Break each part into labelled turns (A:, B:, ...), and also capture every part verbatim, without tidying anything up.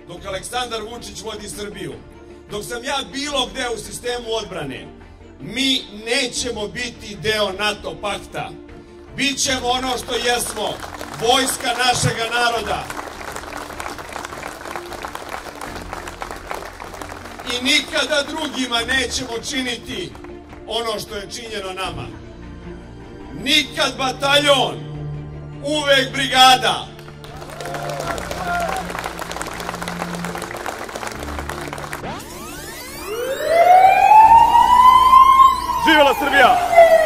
A: dok Aleksandar Vučić vodi Srbiju, dok sam ja bilo gde u sistemu odbrane, mi nećemo biti deo NATO pakta. Bićemo ono što jesmo, vojska našega naroda. I nikada drugima nećemo činiti ono što je činjeno nama. Nikad bataljon, uvek brigada.
B: Živela Srbija!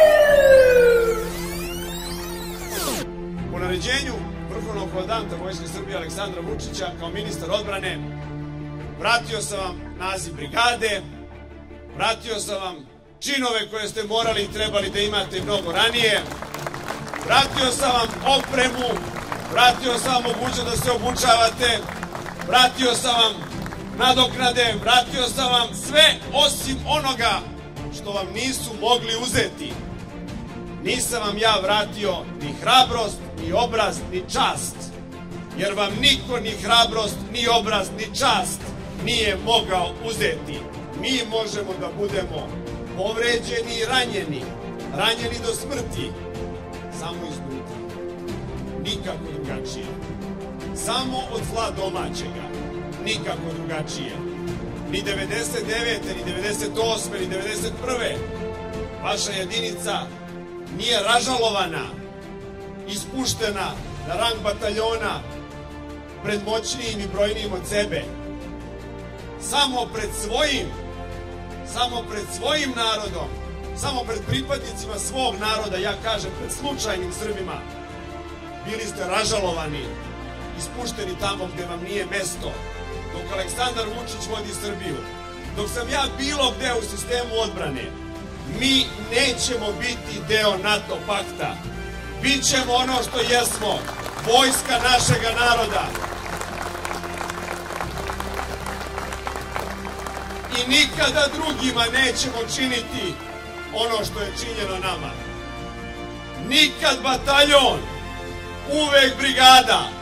A: Po naređenju vrhovnog komandanta Vojske Srbije Aleksandra Vučića kao ministar odbrane vratio sam vam naziv brigade, vratio sam vam činove koje ste morali i trebali da imate mnogo ranije, vratio sam vam opremu, vratio sam vam mogućnost da se obučavate, vratio sam vam nadoknade, vratio sam vam sve osim onoga što vam nisu mogli uzeti. Nisam vam ja vratio ni hrabrost, ni obraz, ni čast, jer vam niko ni hrabrost, ni obraz, ni čast nije mogao uzeti. Mi možemo da budemo povređeni i ranjeni, ranjeni do smrti, samo iznutra, nikako drugačije. Samo od zla domaćega, nikako drugačije. Ni devedeset devete, ni devedeset osme, ni devedeset prve vaša jedinica nije ražalovana, ispuštena na rang bataljona pred moćnijim i brojnijim od sebe. Samo pred svojim, samo pred svojim narodom, samo pred pripadnicima svog naroda, ja kažem pred slučajnim Srbima, bili ste ražalovani, ispušteni tamo gde vam nije mesto. Dok Aleksandar Vučić vodi Srbiju, dok sam ja bilo gde u sistemu odbrane, mi nećemo biti deo NATO pakta. Bićemo ono što jesmo, vojska našega naroda. I nikada drugima nećemo činiti ono što je činjeno nama. Nikad bataljon, uvek brigada.